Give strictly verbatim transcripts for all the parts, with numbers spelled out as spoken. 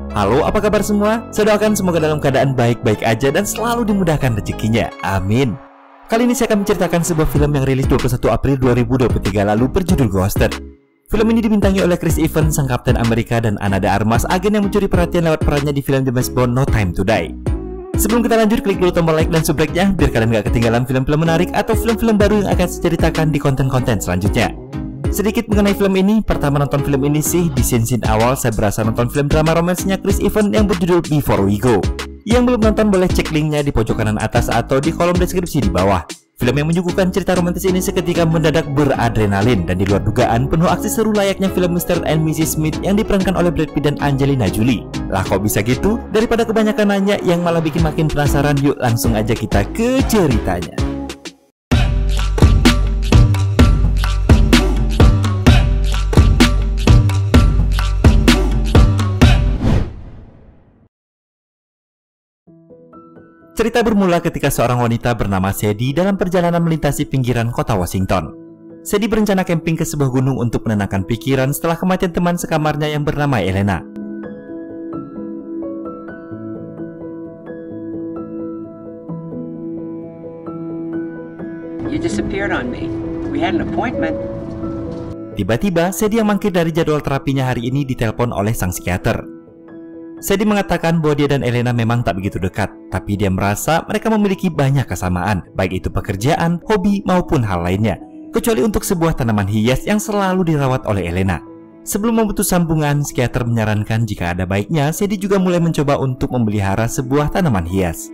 Halo, apa kabar semua? Saya doakan semoga dalam keadaan baik-baik aja dan selalu dimudahkan rezekinya. Amin. Kali ini saya akan menceritakan sebuah film yang rilis dua puluh satu April dua ribu dua puluh tiga lalu berjudul Ghosted. Film ini dibintangi oleh Chris Evans, sang Kapten Amerika, dan Ana de Armas, agen yang mencuri perhatian lewat perannya di film James Bond No Time to Die. Sebelum kita lanjut, klik dulu tombol like dan subscribe-nya biar kalian gak ketinggalan film-film menarik atau film-film baru yang akan saya ceritakan di konten-konten selanjutnya. Sedikit mengenai film ini, pertama nonton film ini sih di scene-scene awal saya berasa nonton film drama romansnya Chris Evans yang berjudul Before We Go. Yang belum nonton boleh cek linknya di pojok kanan atas atau di kolom deskripsi di bawah. Film yang menyuguhkan cerita romantis ini seketika mendadak beradrenalin dan di luar dugaan penuh aksi seru layaknya film mister and missus Smith yang diperankan oleh Brad Pitt dan Angelina Jolie. Lah kok bisa gitu? Daripada kebanyakan nanya yang malah bikin makin penasaran, yuk langsung aja kita ke ceritanya. Cerita bermula ketika seorang wanita bernama Sadie dalam perjalanan melintasi pinggiran kota Washington. Sadie berencana camping ke sebuah gunung untuk menenangkan pikiran setelah kematian teman sekamarnya yang bernama Elena. You disappeared on me. We had an appointment. Tiba-tiba, Sadie yang mangkir dari jadwal terapinya hari ini ditelepon oleh sang psikiater. Sadie mengatakan bahwa dia dan Elena memang tak begitu dekat, tapi dia merasa mereka memiliki banyak kesamaan, baik itu pekerjaan, hobi, maupun hal lainnya, kecuali untuk sebuah tanaman hias yang selalu dirawat oleh Elena. Sebelum memutus sambungan, psikiater menyarankan jika ada baiknya Sadie juga mulai mencoba untuk memelihara sebuah tanaman hias.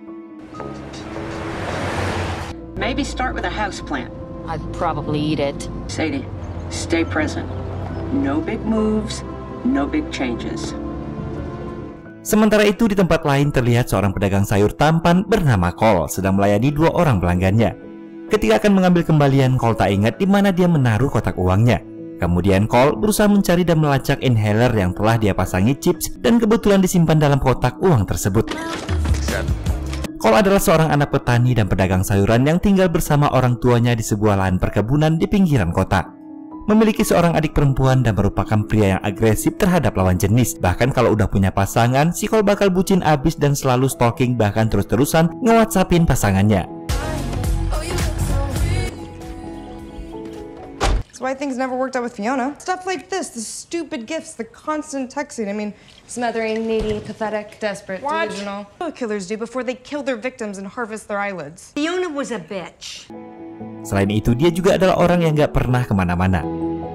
Maybe start with a houseplant. I'd probably eat it. Sadie, stay present. No big moves, no big changes. Sementara itu di tempat lain terlihat seorang pedagang sayur tampan bernama Cole sedang melayani dua orang pelanggannya. Ketika akan mengambil kembalian, Cole tak ingat di mana dia menaruh kotak uangnya. Kemudian Cole berusaha mencari dan melacak inhaler yang telah dia pasangi chips dan kebetulan disimpan dalam kotak uang tersebut. Cole adalah seorang anak petani dan pedagang sayuran yang tinggal bersama orang tuanya di sebuah lahan perkebunan di pinggiran kota. Memiliki seorang adik perempuan dan merupakan pria yang agresif terhadap lawan jenis. Bahkan kalau udah punya pasangan, si Cole bakal bucin abis dan selalu stalking, bahkan terus-terusan nge-whatsappin pasangannya. That's why things never worked out with Fiona. Stuff like this, the stupid gifts, the constant texting. I mean, smothering, needy, pathetic, desperate, what? Delusional. What killers do before they kill their victims and harvest their eyelids. Fiona was a bitch. Selain itu, dia juga adalah orang yang gak pernah kemana-mana.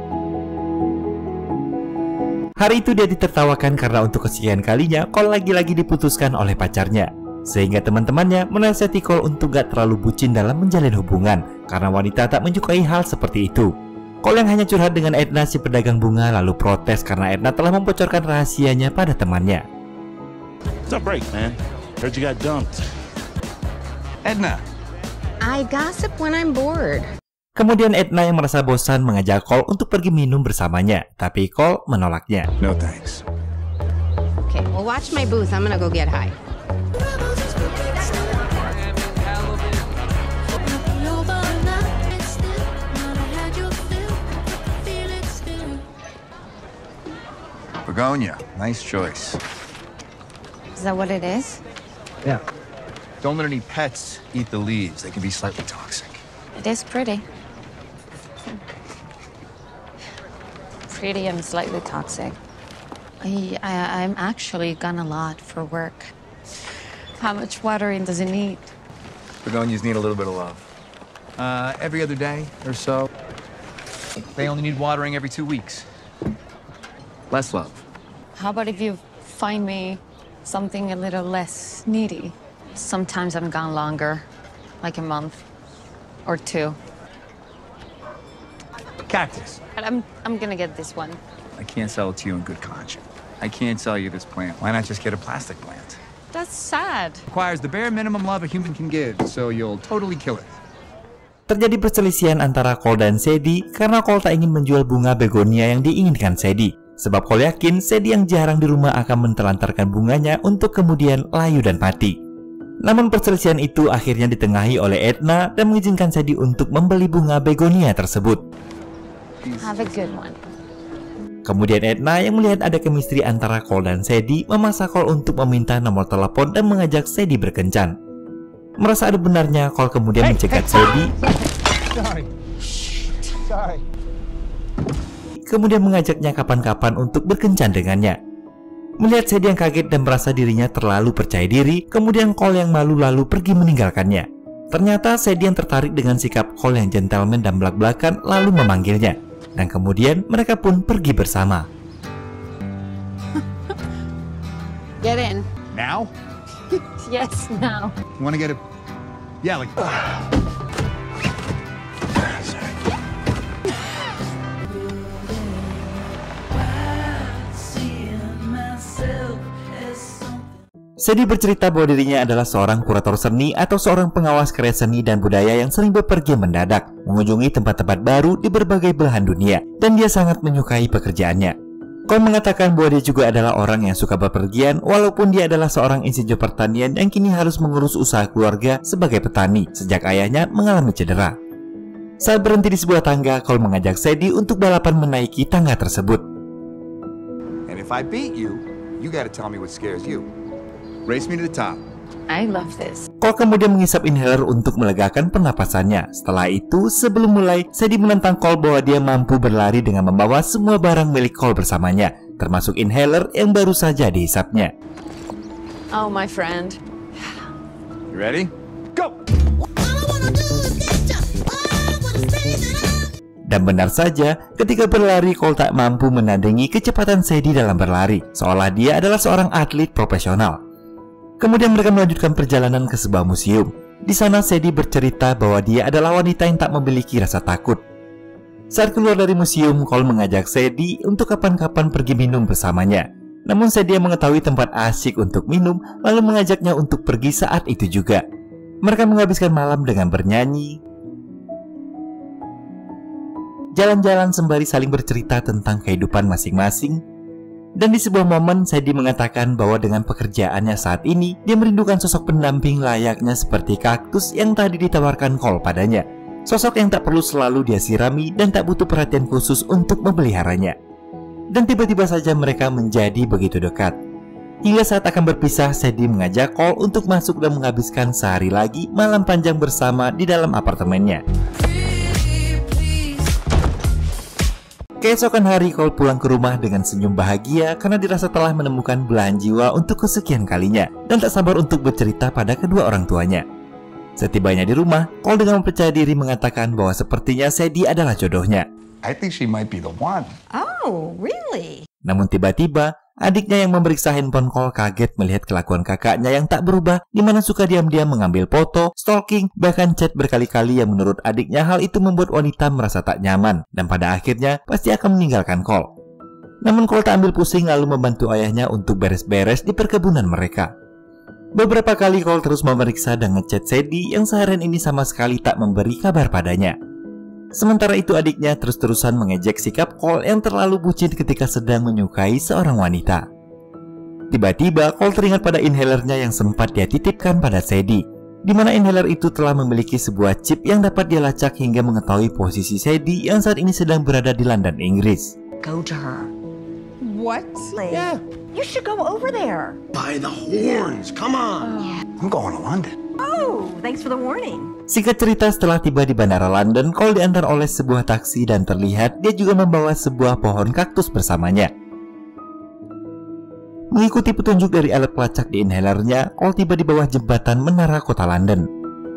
Hari itu dia ditertawakan karena untuk kesekian kalinya Cole lagi-lagi diputuskan oleh pacarnya. Sehingga teman-temannya menasihati Cole untuk gak terlalu bucin dalam menjalin hubungan, karena wanita tak menyukai hal seperti itu. Cole yang hanya curhat dengan Edna, si pedagang bunga, lalu protes karena Edna telah membocorkan rahasianya pada temannya. What's up, break, man? Heard you got dumped. Edna. I gossip when I'm bored. Kemudian Edna yang merasa bosan mengajak Cole untuk pergi minum bersamanya, tapi Cole menolaknya. No thanks. Okay, well watch my booth. I'm gonna go get high. Begonia, nice choice. Is that what it is? Yeah. Don't let any pets eat the leaves. They can be slightly toxic. It is pretty. Pretty and slightly toxic. I, I, I'm actually gone a lot for work. How much watering does it need? Begonias need a little bit of love. Uh, every other day or so. They only need watering every two weeks. Less love. How about if you find me something a little less needy? Sometimes I'm gone longer, like a month or two. Cactus. But I'm, I'm gonna get this one. I can't sell it to you in good conscience. I can't sell you this plant. Why not just get a plastic plant? That's sad. Requires the bare minimum love a human can give, so you'll totally kill it. Terjadi perselisihan antara Cole dan Sadie karena Cole tak ingin menjual bunga begonia yang diinginkan Sadie. Sebab Cole yakin Sadie yang jarang di rumah akan mentelantarkan bunganya untuk kemudian layu dan mati. Namun perselisihan itu akhirnya ditengahi oleh Edna dan mengizinkan Sadie untuk membeli bunga begonia tersebut. Have a good one. Kemudian Edna yang melihat ada chemistry antara Cole dan Sadie memaksa Cole untuk meminta nomor telepon dan mengajak Sadie berkencan. Merasa ada benarnya, Cole kemudian mencegat Sadie. Sorry. Sorry. Kemudian mengajaknya kapan-kapan untuk berkencan dengannya. Melihat Sadie yang kaget dan merasa dirinya terlalu percaya diri, kemudian Cole yang malu lalu pergi meninggalkannya. Ternyata Sadie yang tertarik dengan sikap Cole yang gentleman dan belak-belakan lalu memanggilnya. Dan kemudian mereka pun pergi bersama. Get in. Now? Yes, now. You wanna get it? Yeah, like... Sadie bercerita bahwa dirinya adalah seorang kurator seni atau seorang pengawas karya seni dan budaya yang sering bepergian mendadak, mengunjungi tempat-tempat baru di berbagai belahan dunia, dan dia sangat menyukai pekerjaannya. Cole mengatakan bahwa dia juga adalah orang yang suka bepergian, walaupun dia adalah seorang insinyur pertanian yang kini harus mengurus usaha keluarga sebagai petani sejak ayahnya mengalami cedera. Saat berhenti di sebuah tangga, Cole mengajak Sadie untuk balapan menaiki tangga tersebut. And if I beat you, you gotta tell me what scares you. Race me to the top. I love this. Cole kemudian menghisap inhaler untuk melegakan pernapasannya. Setelah itu, sebelum mulai, Sadie menentang Cole bahwa dia mampu berlari dengan membawa semua barang milik Cole bersamanya, termasuk inhaler yang baru saja dihisapnya. Oh, my friend. You ready? Go! Dan benar saja, ketika berlari, Cole tak mampu menandingi kecepatan Sadie dalam berlari, seolah dia adalah seorang atlet profesional. Kemudian mereka melanjutkan perjalanan ke sebuah museum. Di sana Sadie bercerita bahwa dia adalah wanita yang tak memiliki rasa takut. Saat keluar dari museum, Cole mengajak Sadie untuk kapan-kapan pergi minum bersamanya. Namun Sadie mengetahui tempat asyik untuk minum, lalu mengajaknya untuk pergi saat itu juga. Mereka menghabiskan malam dengan bernyanyi, jalan-jalan sembari saling bercerita tentang kehidupan masing-masing. Dan di sebuah momen, Sadie mengatakan bahwa dengan pekerjaannya saat ini, dia merindukan sosok pendamping layaknya seperti kaktus yang tadi ditawarkan Cole padanya. Sosok yang tak perlu selalu dia sirami dan tak butuh perhatian khusus untuk memeliharanya. Dan tiba-tiba saja mereka menjadi begitu dekat. Hingga saat akan berpisah, Sadie mengajak Cole untuk masuk dan menghabiskan sehari lagi malam panjang bersama di dalam apartemennya. Keesokan hari, Cole pulang ke rumah dengan senyum bahagia karena dirasa telah menemukan belahan jiwa untuk kesekian kalinya dan tak sabar untuk bercerita pada kedua orang tuanya. Setibanya di rumah, Cole dengan percaya diri mengatakan bahwa sepertinya Sadie adalah jodohnya. I think she might be the one. Oh, really? Namun tiba-tiba, adiknya yang memeriksa handphone Cole kaget melihat kelakuan kakaknya yang tak berubah, di mana suka diam-diam mengambil foto, stalking, bahkan chat berkali-kali yang menurut adiknya hal itu membuat wanita merasa tak nyaman dan pada akhirnya pasti akan meninggalkan Cole. Namun Cole tak ambil pusing lalu membantu ayahnya untuk beres-beres di perkebunan mereka. Beberapa kali Cole terus memeriksa dan ngechat Sadie yang seharian ini sama sekali tak memberi kabar padanya. Sementara itu adiknya terus-terusan mengejek sikap Cole yang terlalu bucin ketika sedang menyukai seorang wanita. Tiba-tiba Cole teringat pada inhalernya yang sempat dia titipkan pada Sadie, di mana inhaler itu telah memiliki sebuah chip yang dapat dia lacak hingga mengetahui posisi Sadie yang saat ini sedang berada di London, Inggris. Go to her. What? Yeah. You should go over there. By the horns, come on. I'm going to London. Oh, thanks for the warning. Singkat cerita, setelah tiba di bandara London, Cole diantar oleh sebuah taksi dan terlihat dia juga membawa sebuah pohon kaktus bersamanya. Mengikuti petunjuk dari alat pelacak di inhalernya, Cole tiba di bawah jembatan menara kota London.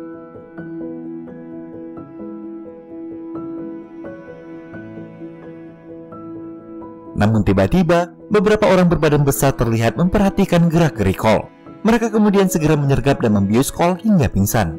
Namun tiba-tiba, beberapa orang berbadan besar terlihat memperhatikan gerak-gerik Cole. Mereka kemudian segera menyergap dan membius Cole hingga pingsan.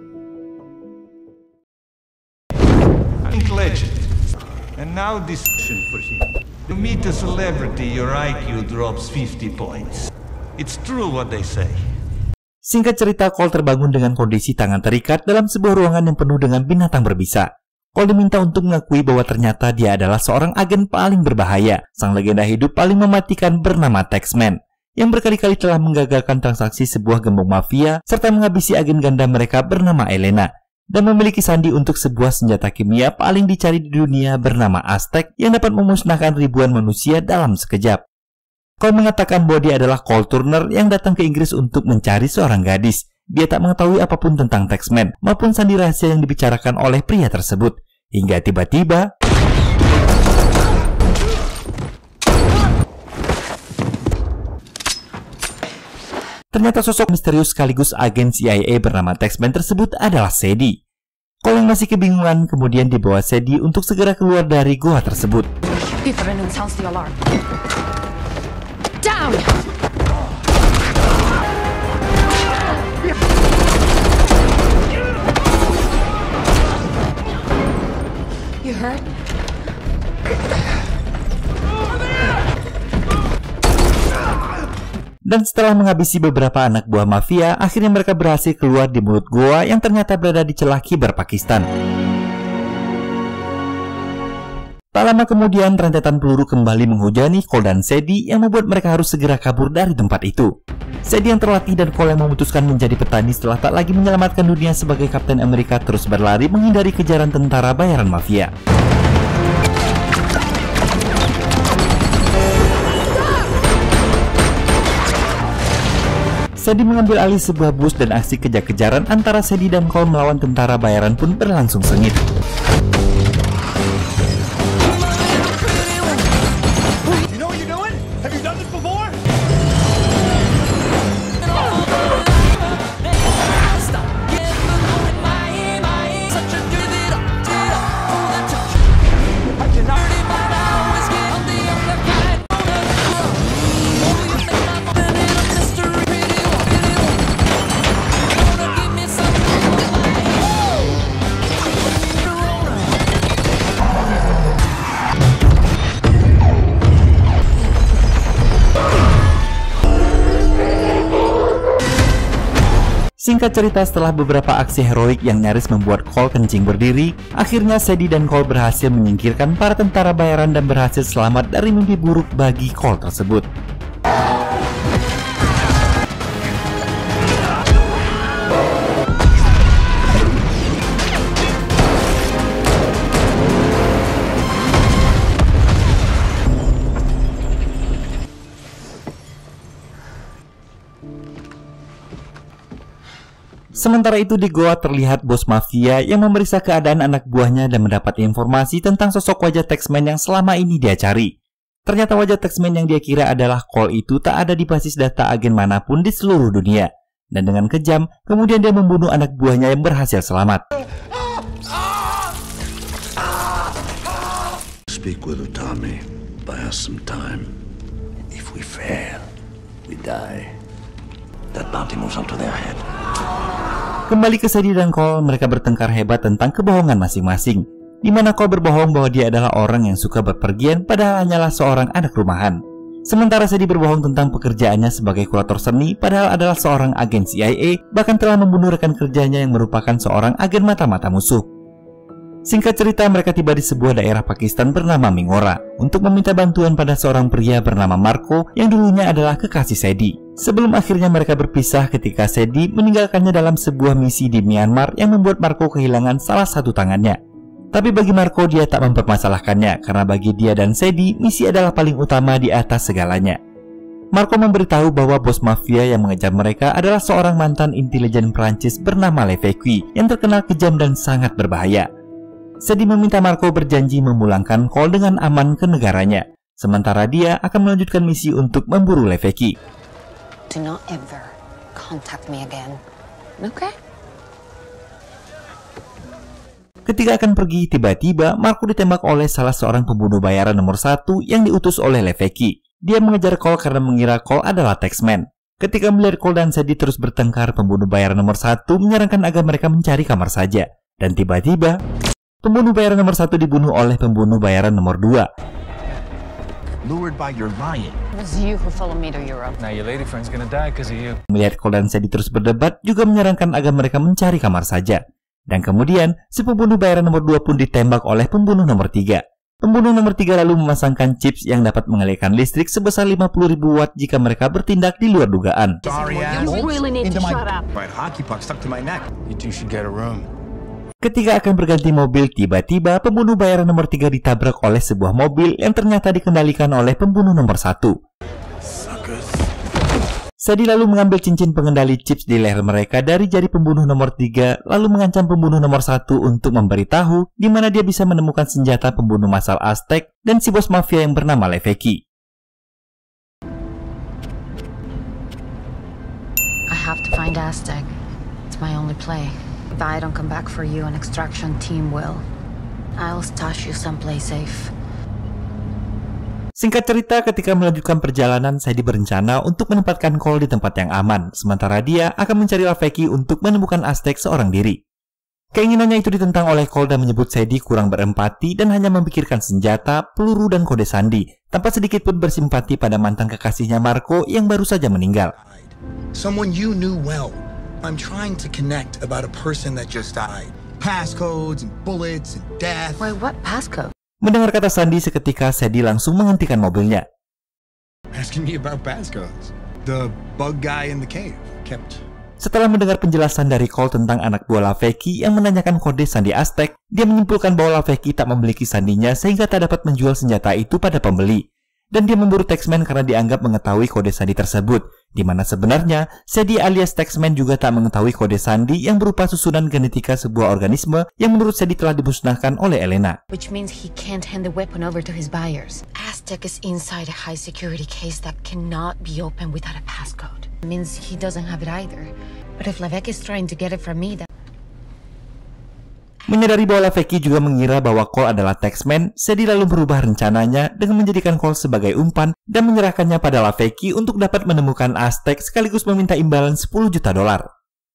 Legend. And now this for him. To meet a celebrity, your I Q drops fifty points. It's true what they say. Singkat cerita, Cole terbangun dengan kondisi tangan terikat dalam sebuah ruangan yang penuh dengan binatang berbisa. Cole diminta untuk mengakui bahwa ternyata dia adalah seorang agen paling berbahaya, sang legenda hidup paling mematikan bernama Taxman, yang berkali-kali telah menggagalkan transaksi sebuah gembong mafia serta menghabisi agen ganda mereka bernama Elena. dan memiliki sandi untuk sebuah senjata kimia paling dicari di dunia bernama Aztec yang dapat memusnahkan ribuan manusia dalam sekejap. Cole mengatakan bahwa dia adalah Cole Turner yang datang ke Inggris untuk mencari seorang gadis. Dia tak mengetahui apapun tentang Taxman maupun sandi rahasia yang dibicarakan oleh pria tersebut. Hingga tiba-tiba ternyata sosok misterius sekaligus agen C I A bernama Taxman tersebut adalah Sadie. Cole yang masih kebingungan kemudian dibawa Sadie untuk segera keluar dari goa tersebut. Down! You hurt? Dan setelah menghabisi beberapa anak buah mafia, akhirnya mereka berhasil keluar di mulut goa yang ternyata berada di celah kiber Pakistan. Tak lama kemudian, rentetan peluru kembali menghujani Cole dan Sadie yang membuat mereka harus segera kabur dari tempat itu. Sadie yang terlatih dan Cole yang memutuskan menjadi petani setelah tak lagi menyelamatkan dunia sebagai Kapten Amerika terus berlari menghindari kejaran tentara bayaran mafia. Sadie mengambil alih sebuah bus dan aksi kejar-kejaran antara Sadie dan Cole melawan tentara bayaran pun berlangsung sengit. Singkat cerita, setelah beberapa aksi heroik yang nyaris membuat Cole kencing berdiri, akhirnya Sadie dan Cole berhasil menyingkirkan para tentara bayaran dan berhasil selamat dari mimpi buruk bagi Cole tersebut. Sementara itu di goa terlihat bos mafia yang memeriksa keadaan anak buahnya dan mendapat informasi tentang sosok wajah Taxman yang selama ini dia cari. Ternyata wajah Taxman yang dia kira adalah Cole itu tak ada di basis data agen manapun di seluruh dunia. Dan dengan kejam, kemudian dia membunuh anak buahnya yang berhasil selamat. Speak with Utami. Buy us some time. If we fail, we die. That bounty moves onto their head. Kembali ke Sadie dan Cole, mereka bertengkar hebat tentang kebohongan masing-masing. Di mana Cole berbohong bahwa dia adalah orang yang suka berpergian padahal hanyalah seorang anak rumahan. Sementara Sadie berbohong tentang pekerjaannya sebagai kurator seni padahal adalah seorang agen C I A, bahkan telah membunuh rekan kerjanya yang merupakan seorang agen mata-mata musuh. Singkat cerita, mereka tiba di sebuah daerah Pakistan bernama Mingora untuk meminta bantuan pada seorang pria bernama Marco yang dulunya adalah kekasih Sadie. Sebelum akhirnya mereka berpisah ketika Sadie meninggalkannya dalam sebuah misi di Myanmar yang membuat Marco kehilangan salah satu tangannya. Tapi bagi Marco, dia tak mempermasalahkannya karena bagi dia dan Sadie, misi adalah paling utama di atas segalanya. Marco memberitahu bahwa bos mafia yang mengejar mereka adalah seorang mantan intelijen Prancis bernama Lefebvre yang terkenal kejam dan sangat berbahaya. Sadie meminta Marco berjanji memulangkan Cole dengan aman ke negaranya, sementara dia akan melanjutkan misi untuk memburu Lefebvre. Do not ever contact me again. Okay? Ketika akan pergi, tiba-tiba Marco ditembak oleh salah seorang pembunuh bayaran nomor satu yang diutus oleh Lefebvre. Dia mengejar Cole karena mengira Cole adalah Taxman. Ketika melihat Cole dan Sadie terus bertengkar, pembunuh bayaran nomor satu menyarankan agar mereka mencari kamar saja. Dan tiba-tiba, pembunuh bayaran nomor satu dibunuh oleh pembunuh bayaran nomor dua. Lured by your lying. It was you who followed me to Europe. Now your lady friend's gonna die because of you. Melihat Cole dan Sadie terus berdebat, juga menyarankan agar mereka mencari kamar saja. Dan kemudian, si pembunuh bayaran nomor dua pun ditembak oleh pembunuh nomor tiga. Pembunuh nomor tiga lalu memasangkan chips yang dapat mengalirkan listrik sebesar lima puluh ribu watt jika mereka bertindak di luar dugaan. Sorry, You really need to shut up. Right, hockey puck stuck to my neck. You two should get a room. Ketika akan berganti mobil, tiba-tiba pembunuh bayaran nomor tiga ditabrak oleh sebuah mobil yang ternyata dikendalikan oleh pembunuh nomor satu. Sadie lalu mengambil cincin pengendali chips di leher mereka dari jari pembunuh nomor tiga, lalu mengancam pembunuh nomor satu untuk memberitahu di mana dia bisa menemukan senjata pembunuh massal Aztec dan si bos mafia yang bernama Levesque. I have to find Aztec. It's my only play. If I don't come back for you, an extraction team will. I'll stash you someplace safe. Singkat cerita, ketika melanjutkan perjalanan, Sadie berencana untuk menempatkan Cole di tempat yang aman, sementara dia akan mencari Levesque untuk menemukan Aztec seorang diri. Keinginannya itu ditentang oleh Cole dan menyebut Sadie kurang berempati dan hanya memikirkan senjata, peluru, dan kode sandi, tanpa sedikit pun bersimpati pada mantan kekasihnya Marco yang baru saja meninggal. Someone you knew well. I'm trying to connect about a person that just died. Passcodes and bullets and death. Wait, what passcode? Mendengar kata sandi seketika, Sadie langsung menghentikan mobilnya. Asking me about passcodes. The bug guy in the cave kept. Setelah mendengar penjelasan dari Cole tentang anak buah Levesque yang menanyakan kode sandi Aztec, dia menyimpulkan bahwa Levesque tak memiliki sandinya sehingga tak dapat menjual senjata itu pada pembeli. Dan dia memburu Taxman karena dianggap mengetahui kode sandi tersebut, di mana sebenarnya Sadie alias Taxman juga tak mengetahui kode sandi yang berupa susunan genetika sebuah organisme yang menurut Sadie telah dimusnahkan oleh Elena. Which means he can't hand the weapon over to his buyers. Aztec is inside a high security case that cannot be opened without a passcode. It means he doesn't have it either. But if Levesque is trying to get it from me, then... Menyadari bahwa Levesque juga mengira bahwa Cole adalah Taxman, Sadie lalu berubah rencananya dengan menjadikan Cole sebagai umpan dan menyerahkannya pada Levesque untuk dapat menemukan Aztec sekaligus meminta imbalan sepuluh juta dolar.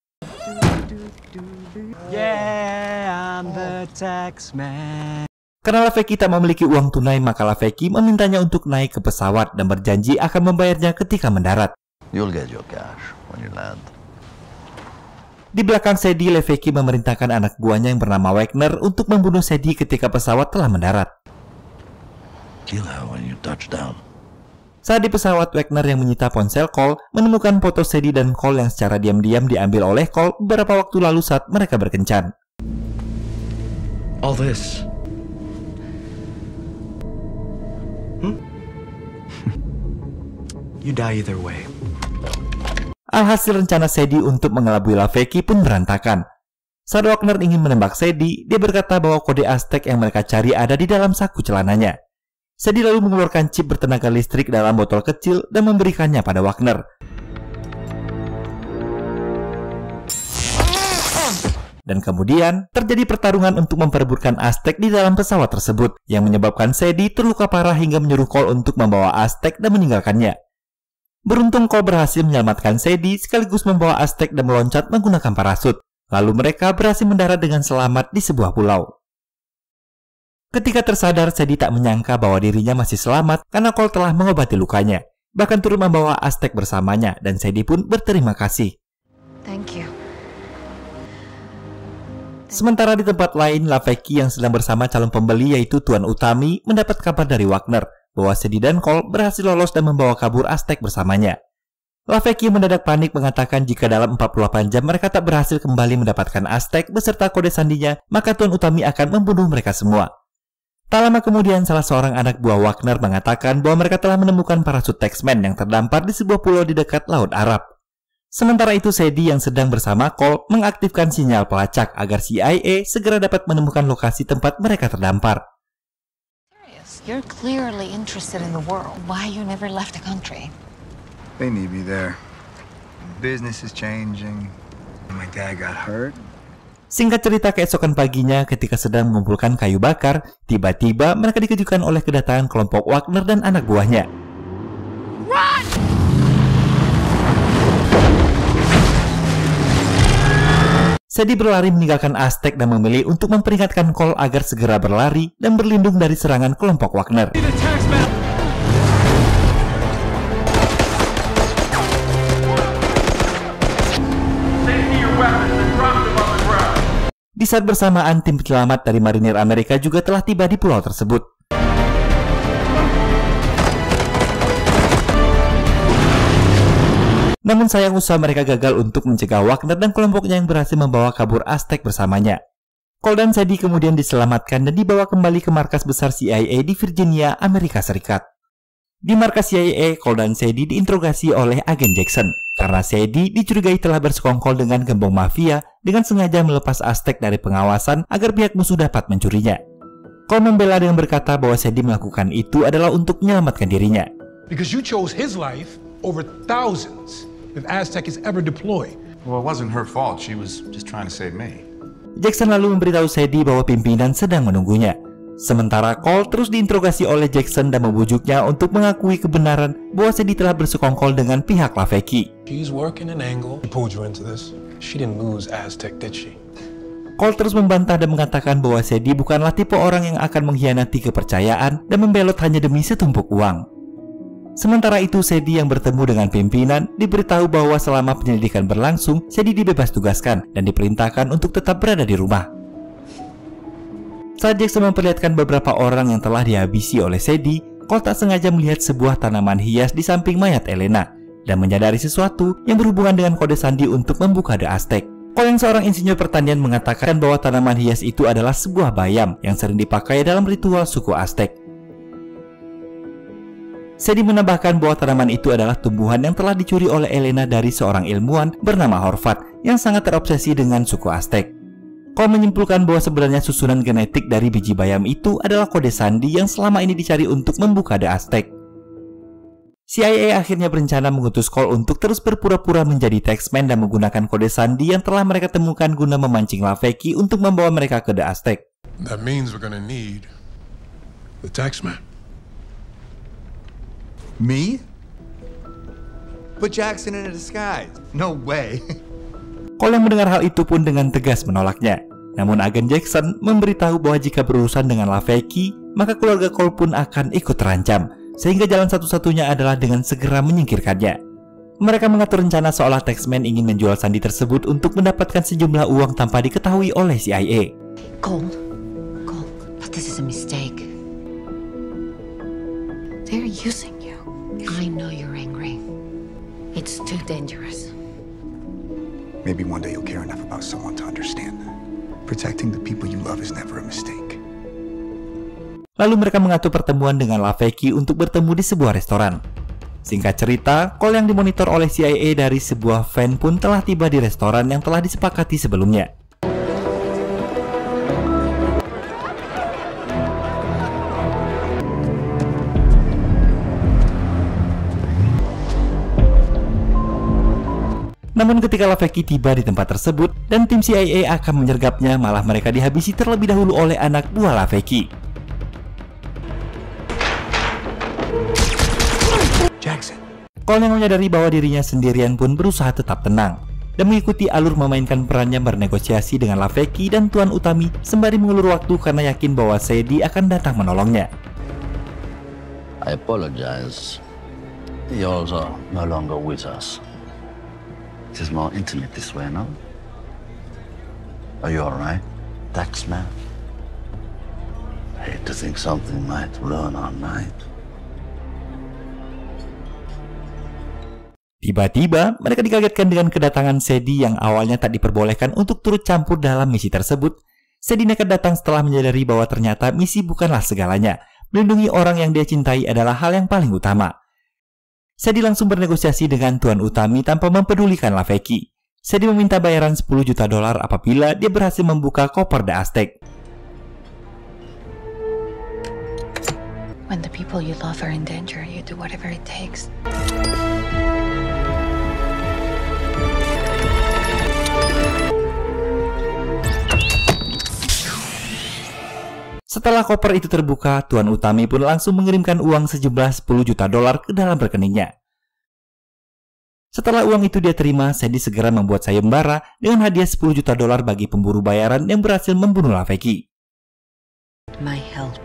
Yeah, I'm the Taxman. Karena Levesque tak memiliki uang tunai, maka Levesque memintanya untuk naik ke pesawat dan berjanji akan membayarnya ketika mendarat. You'll get your cash when you land. Di belakang Sadie, Levesque memerintahkan anak buahnya yang bernama Wagner untuk membunuh Sadie ketika pesawat telah mendarat. Kill her when you touch down. Saat di pesawat, Wagner yang menyita ponsel Cole menemukan foto Sadie dan Cole yang secara diam-diam diambil oleh Cole beberapa waktu lalu saat mereka berkencan. All this. Hmm? You die either way. Alhasil rencana Sadie untuk mengelabui Levesque pun berantakan. Saat Wagner ingin menembak Sadie, dia berkata bahwa kode Aztec yang mereka cari ada di dalam saku celananya. Sadie lalu mengeluarkan chip bertenaga listrik dalam botol kecil dan memberikannya pada Wagner. Dan kemudian, terjadi pertarungan untuk memperebutkan Aztec di dalam pesawat tersebut, yang menyebabkan Sadie terluka parah hingga menyuruh Cole untuk membawa Aztec dan meninggalkannya. Beruntung Cole berhasil menyelamatkan Sadie sekaligus membawa Aztec dan meloncat menggunakan parasut. Lalu mereka berhasil mendarat dengan selamat di sebuah pulau. Ketika tersadar, Sadie tak menyangka bahwa dirinya masih selamat karena Cole telah mengobati lukanya. Bahkan turut membawa Aztec bersamanya dan Sadie pun berterima kasih. Thank you. Sementara di tempat lain, Levesque yang sedang bersama calon pembeli yaitu Tuan Utami mendapat kabar dari Wagner bahwa Sadie dan Cole berhasil lolos dan membawa kabur Aztec bersamanya. Levesque mendadak panik mengatakan jika dalam empat puluh delapan jam mereka tak berhasil kembali mendapatkan Aztec beserta kode sandinya, maka Tuan Utami akan membunuh mereka semua. Tak lama kemudian, salah seorang anak buah Wagner mengatakan bahwa mereka telah menemukan parasut Taxman yang terdampar di sebuah pulau di dekat Laut Arab. Sementara itu, Sadie yang sedang bersama Cole mengaktifkan sinyal pelacak agar C I A segera dapat menemukan lokasi tempat mereka terdampar. You're clearly interested in the world. Why you never left the country? They need me there. Business is changing. My dad got hurt. Singkat cerita, keesokan paginya ketika sedang mengumpulkan kayu bakar, tiba-tiba mereka dikejutkan oleh kedatangan kelompok Wagner dan anak buahnya. Run! Sadie berlari meninggalkan Aztec dan memilih untuk memperingatkan Cole agar segera berlari dan berlindung dari serangan kelompok Wagner. Di saat bersamaan, tim penyelamat dari marinir Amerika juga telah tiba di pulau tersebut. Namun sayang usaha mereka gagal untuk mencegah Wagner dan kelompoknya yang berhasil membawa kabur Aztec bersamanya. Cole dan Sadie kemudian diselamatkan dan dibawa kembali ke markas besar C I A di Virginia, Amerika Serikat. Di markas C I A, Cole dan Sadie diinterogasi oleh agen Jackson karena Sadie dicurigai telah bersekongkol dengan gembong mafia dengan sengaja melepas Aztec dari pengawasan agar pihak musuh dapat mencurinya. Cole membela dengan berkata bahwa Sadie melakukan itu adalah untuk menyelamatkan dirinya. Because you chose his life over thousands that Aztec has ever deployed. Well, it wasn't her fault. She was just trying to save me. Jackson lalu memberitahu Sadie bahwa pimpinan sedang menunggunya. Sementara Cole terus diinterogasi oleh Jackson dan membujuknya untuk mengakui kebenaran bahwa Sadie telah bersekongkol dengan pihak LaFecky. She's working an angle. She pulled you into this. She didn't lose Aztec, did she? Cole terus membantah dan mengatakan bahwa Sadie bukanlah tipe orang yang akan mengkhianati kepercayaan dan membelot hanya demi setumpuk uang. Sementara itu, Sadie yang bertemu dengan pimpinan diberitahu bahwa selama penyelidikan berlangsung, Sadie dibebas tugaskan dan diperintahkan untuk tetap berada di rumah. Saat Jackson memperlihatkan beberapa orang yang telah dihabisi oleh Sadie, Cole tak sengaja melihat sebuah tanaman hias di samping mayat Elena dan menyadari sesuatu yang berhubungan dengan kode sandi untuk membuka The Aztec. Cole yang seorang insinyur pertanian mengatakan bahwa tanaman hias itu adalah sebuah bayam yang sering dipakai dalam ritual suku Aztec. Sadie menambahkan bahwa tanaman itu adalah tumbuhan yang telah dicuri oleh Elena dari seorang ilmuwan bernama Horvat yang sangat terobsesi dengan suku Aztec. Cole menyimpulkan bahwa sebenarnya susunan genetik dari biji bayam itu adalah kode sandi yang selama ini dicari untuk membuka The Aztec. C I A akhirnya berencana mengutus Cole untuk terus berpura-pura menjadi taxman dan menggunakan kode sandi yang telah mereka temukan guna memancing LaFecky untuk membawa mereka ke The Aztec. That means we're gonna need the taxman. Me? Put Jackson in a disguise. No way. Cole yang mendengar hal itu pun dengan tegas menolaknya. Namun agen Jackson memberitahu bahwa jika berurusan dengan LaFecky, maka keluarga Cole pun akan ikut terancam, sehingga jalan satu-satunya adalah dengan segera menyingkirkannya. Mereka mengatur rencana seolah taxman ingin menjual sandi tersebut untuk mendapatkan sejumlah uang tanpa diketahui oleh C I A. Cole, Cole, but this is a mistake. They're using you. I know you're angry. It's too dangerous. Maybe one day you'll care enough about someone to understand that. Protecting the people you love is never a mistake. Lalu mereka mengatur pertemuan dengan LaFecky untuk bertemu di sebuah restoran. Singkat cerita, Cole yang dimonitor oleh C I A dari sebuah van pun telah tiba di restoran yang telah disepakati sebelumnya. Namun ketika LaFecky tiba di tempat tersebut dan tim C I A akan menyergapnya, malah mereka dihabisi terlebih dahulu oleh anak buah LaFecky. Jackson. Cole yang menyadari bahwa dirinya sendirian pun berusaha tetap tenang dan mengikuti alur memainkan perannya bernegosiasi dengan LaFecky dan Tuan Utami sembari mengulur waktu karena yakin bahwa Sadie akan datang menolongnya. I apologize. You're also no longer with us. It is more intimate this way, no? Are you alright, taxman? I hate to think something might ruin our night. Tiba-tiba, mereka dikagetkan dengan kedatangan Sadie yang awalnya tak diperbolehkan untuk turut campur dalam misi tersebut. Sadie nekat datang setelah menyadari bahwa ternyata misi bukanlah segalanya. Melindungi orang yang dia cintai adalah hal yang paling utama. Sadie langsung bernegosiasi dengan Tuan Utami tanpa mempedulikan LaFecky. Sadie meminta bayaran sepuluh juta dolar apabila dia berhasil membuka koper The Aztec. When the people you love are in danger, you do whatever it takes. Setelah koper itu terbuka, Tuan Utami pun langsung mengirimkan uang sejumlah sepuluh juta dolar ke dalam rekeningnya. Setelah uang itu dia terima, Sadie segera membuat sayembara dengan hadiah sepuluh juta dolar bagi pemburu bayaran yang berhasil membunuh LaFecky. My help.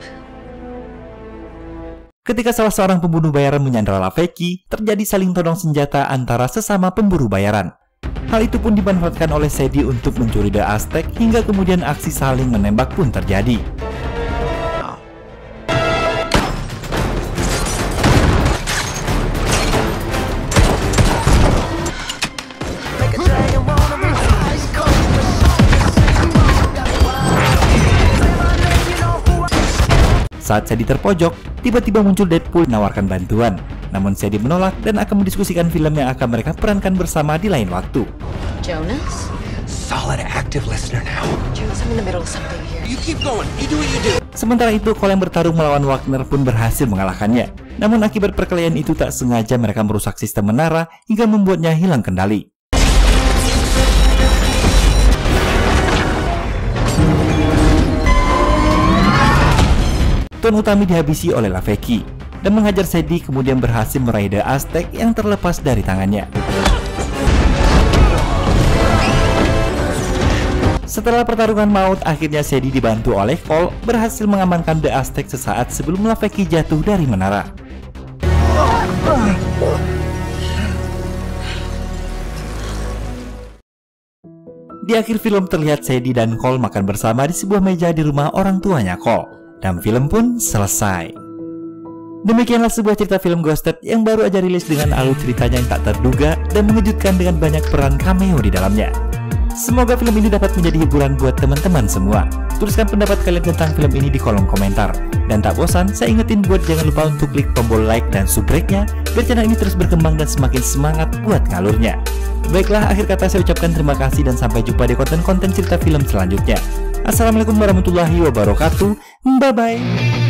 Ketika salah seorang pembunuh bayaran menyandera LaFecky, terjadi saling todong senjata antara sesama pemburu bayaran. Hal itu pun dimanfaatkan oleh Sadie untuk mencuri The Aztec hingga kemudian aksi saling menembak pun terjadi. Saat Sadie terpojok, tiba-tiba muncul Deadpool menawarkan bantuan. Namun Sadie menolak dan akan mendiskusikan film yang akan mereka perankan bersama di lain waktu. Jonas? Solid active listener now. Jonas, I'm in the middle of something here. You keep going. You do what you do. Sementara itu, Cole yang bertarung melawan Wagner pun berhasil mengalahkannya. Namun akibat perkelahian itu tak sengaja mereka merusak sistem menara hingga membuatnya hilang kendali. Tuan Utami dihabisi oleh Laveki dan menghajar Sadie, kemudian berhasil meraih The Aztec yang terlepas dari tangannya. Setelah pertarungan maut, akhirnya Sadie dibantu oleh Cole berhasil mengamankan The Aztec sesaat sebelum Laveki jatuh dari menara. Di akhir film terlihat Sadie dan Cole makan bersama di sebuah meja di rumah orang tuanya Cole. Dan film pun selesai. Demikianlah sebuah cerita film Ghosted yang baru aja rilis dengan alur ceritanya yang tak terduga dan mengejutkan dengan banyak peran cameo di dalamnya. Semoga film ini dapat menjadi hiburan buat teman-teman semua. Tuliskan pendapat kalian tentang film ini di kolom komentar. Dan tak bosan, saya ingetin buat jangan lupa untuk klik tombol like dan subscribe-nya biar channel ini terus berkembang dan semakin semangat buat ngalurnya. Baiklah, akhir kata saya ucapkan terima kasih dan sampai jumpa di konten-konten cerita film selanjutnya. Assalamualaikum warahmatullahi wabarakatuh. Bye-bye.